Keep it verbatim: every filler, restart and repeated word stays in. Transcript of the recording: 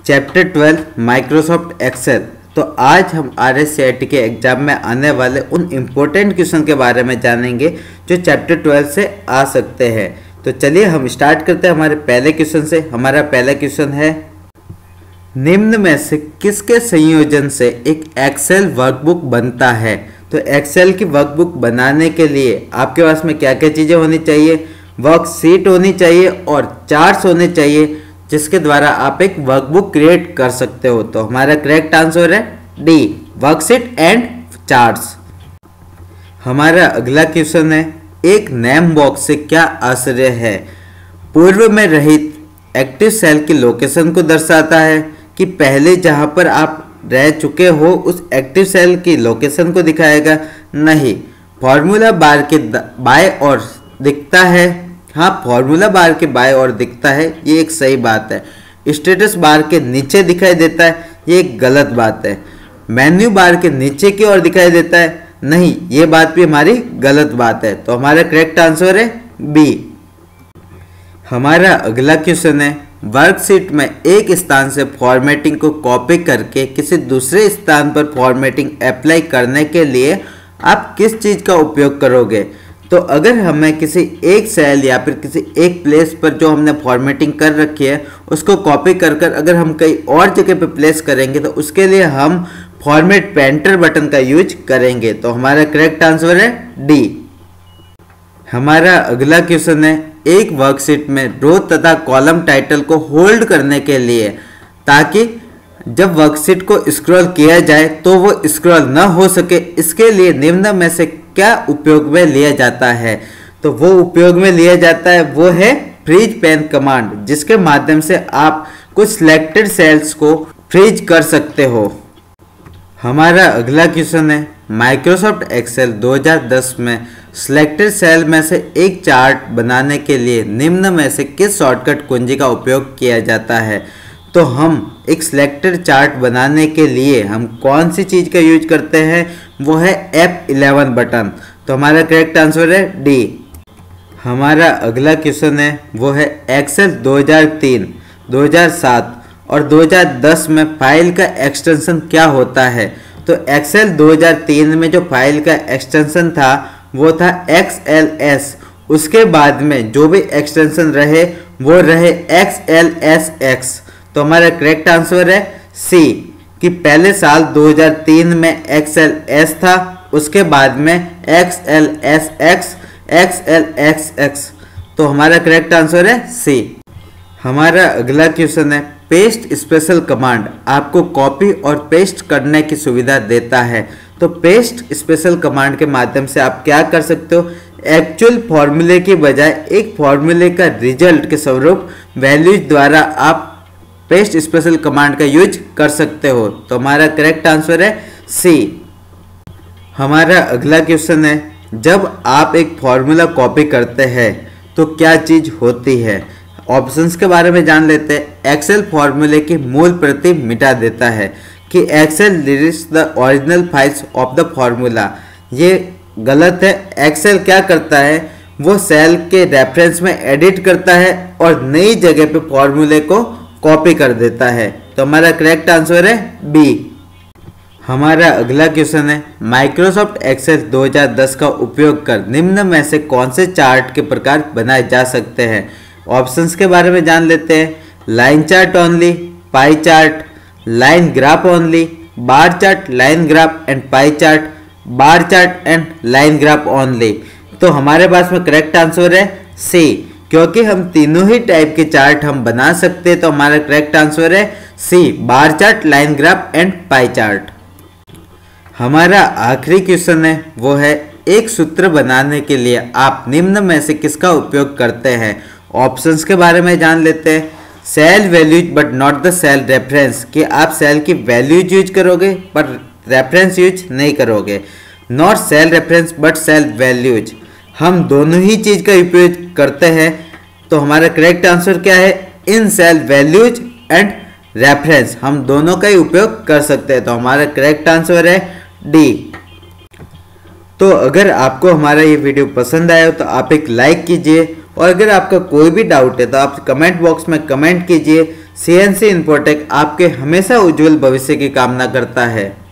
Chapter twelve Microsoft Excel. तो आज हम R S C I T के एग्जाम में आने वाले उन इम्पोर्टेंट क्वेश्चन के बारे में जानेंगे जो चैप्टर ट्वेल्व से आ सकते हैं। तो चलिए हम स्टार्ट करते हैं हमारे पहले क्वेश्चन से। हमारा पहला क्वेश्चन है, निम्न में से किसके संयोजन से एक एक्सेल वर्कबुक बनता है। तो एक्सेल की वर्कबुक बनाने के लिए आपके पास में क्या क्या चीज़ें होनी चाहिए, वर्कशीट होनी चाहिए और चार्ट्स होने चाहिए जिसके द्वारा आप एक वर्कबुक क्रिएट कर सकते हो। तो हमारा करेक्ट आंसर है डी, वर्कशीट एंड चार्ट्स। हमारा अगला क्वेश्चन है, एक नेम बॉक्स से क्या आश्चर्य है। पूर्व में रहित एक्टिव सेल की लोकेशन को दर्शाता है कि पहले जहां पर आप रह चुके हो उस एक्टिव सेल की लोकेशन को दिखाएगा। नहीं, फॉर्मूला बार के बाएं ओर दिखता है। हाँ, फॉर्मूला बार के बाएं ओर दिखता है, ये एक सही बात है। स्टेटस बार के नीचे दिखाई देता है, ये एक गलत बात है। मेन्यू बार के नीचे की ओर दिखाई देता है, नहीं, ये बात भी हमारी गलत बात है। तो हमारा करेक्ट आंसर है बी। हमारा अगला क्वेश्चन है, वर्कशीट में एक स्थान से फॉर्मेटिंग को कॉपी करके किसी दूसरे स्थान पर फॉर्मेटिंग अप्लाई करने के लिए आप किस चीज़ का उपयोग करोगे। तो अगर हमें किसी एक सेल या फिर किसी एक प्लेस पर जो हमने फॉर्मेटिंग कर रखी है उसको कॉपी कर कर अगर हम कहीं और जगह पे प्लेस करेंगे तो उसके लिए हम फॉर्मेट पेंटर बटन का यूज करेंगे। तो हमारा करेक्ट आंसर है डी। हमारा अगला क्वेश्चन है, एक वर्कशीट में रो तथा कॉलम टाइटल को होल्ड करने के लिए ताकि जब वर्कशीट को स्क्रॉल किया जाए तो वो स्क्रॉल न हो सके, इसके लिए निम्न में से क्या उपयोग में लिया जाता है। तो वो उपयोग में लिया जाता है वो है फ्रीज पेन कमांड, जिसके माध्यम से आप कुछ सिलेक्टेड सेल्स को फ्रीज कर सकते हो। हमारा अगला क्वेश्चन है, माइक्रोसॉफ्ट एक्सेल दो हज़ार दस में सिलेक्टेड सेल में से एक चार्ट बनाने के लिए निम्न में से किस शॉर्टकट कुंजी का उपयोग किया जाता है। तो हम एक सिलेक्टेड चार्ट बनाने के लिए हम कौन सी चीज़ का यूज करते हैं, वो है एफ इलेवन बटन। तो हमारा करेक्ट आंसर है डी। हमारा अगला क्वेश्चन है, वो है एक्सेल दो हज़ार तीन, दो हज़ार सात और दो हज़ार दस में फाइल का एक्सटेंशन क्या होता है। तो एक्सेल दो हज़ार तीन में जो फाइल का एक्सटेंशन था वो था एक्स एल एस। उसके बाद में जो भी एक्सटेंशन रहे वो रहे एक्स एल एस एक्स। तो हमारा करेक्ट आंसर है सी, कि पहले साल दो हज़ार तीन में एक्स एल एस था, उसके बाद में X L S X, X L X X. तो हमारा करेक्ट आंसर है सी। हमारा अगला क्वेश्चन है, पेस्ट स्पेशल कमांड आपको कॉपी और पेस्ट करने की सुविधा देता है। तो पेस्ट स्पेशल कमांड के माध्यम से आप क्या कर सकते हो, एक्चुअल फॉर्मूले के बजाय एक फॉर्मूले का रिजल्ट के स्वरूप वैल्यूज द्वारा आप पेस्ट स्पेशल कमांड का यूज कर सकते हो। तो हमारा करेक्ट आंसर है सी। हमारा अगला क्वेश्चन है, जब आप एक फॉर्मूला कॉपी करते हैं तो क्या चीज़ होती है। ऑप्शंस के बारे में जान लेते हैं। एक्सेल फॉर्मूले की मूल प्रति मिटा देता है, कि Excel deletes the original files of the formula. ये गलत है। एक्सेल क्या करता है, वो सेल के रेफरेंस में एडिट करता है और नई जगह पे फॉर्मूले को कॉपी कर देता है। तो हमारा करेक्ट आंसर है बी। हमारा अगला क्वेश्चन है, माइक्रोसॉफ्ट एक्सेल दो हज़ार दस का उपयोग कर निम्न में से कौन से चार्ट के प्रकार बनाए जा सकते हैं। ऑप्शंस के बारे में जान लेते हैं। Line chart only, pie chart, line graph only, bar chart, line graph and pie chart, bar chart and line graph only. तो हमारे पास में करेक्ट आंसर है सी, क्योंकि हम तीनों ही टाइप के चार्ट हम बना सकते हैं। तो हमारा करेक्ट आंसर है C, bar chart, line graph and pie chart. हमारा आखिरी क्वेश्चन है, वो है एक सूत्र बनाने के लिए आप निम्न में से किसका उपयोग करते हैं। ऑप्शंस के बारे में जान लेते हैं। Cell values but not the cell reference, कि आप सेल की वैल्यूज यूज करोगे पर रेफरेंस यूज नहीं करोगे। Not cell reference but cell values, हम दोनों ही चीज़ का उपयोग करते हैं। तो हमारा करेक्ट आंसर क्या है, in cell values and reference, हम दोनों का ही उपयोग कर सकते हैं। तो हमारा करेक्ट आंसर है डी। तो अगर आपको हमारा ये वीडियो पसंद आया हो तो आप एक लाइक कीजिए, और अगर आपका कोई भी डाउट है तो आप कमेंट बॉक्स में कमेंट कीजिए। सी एन सी इन्फोटेक आपके हमेशा उज्जवल भविष्य की कामना करता है।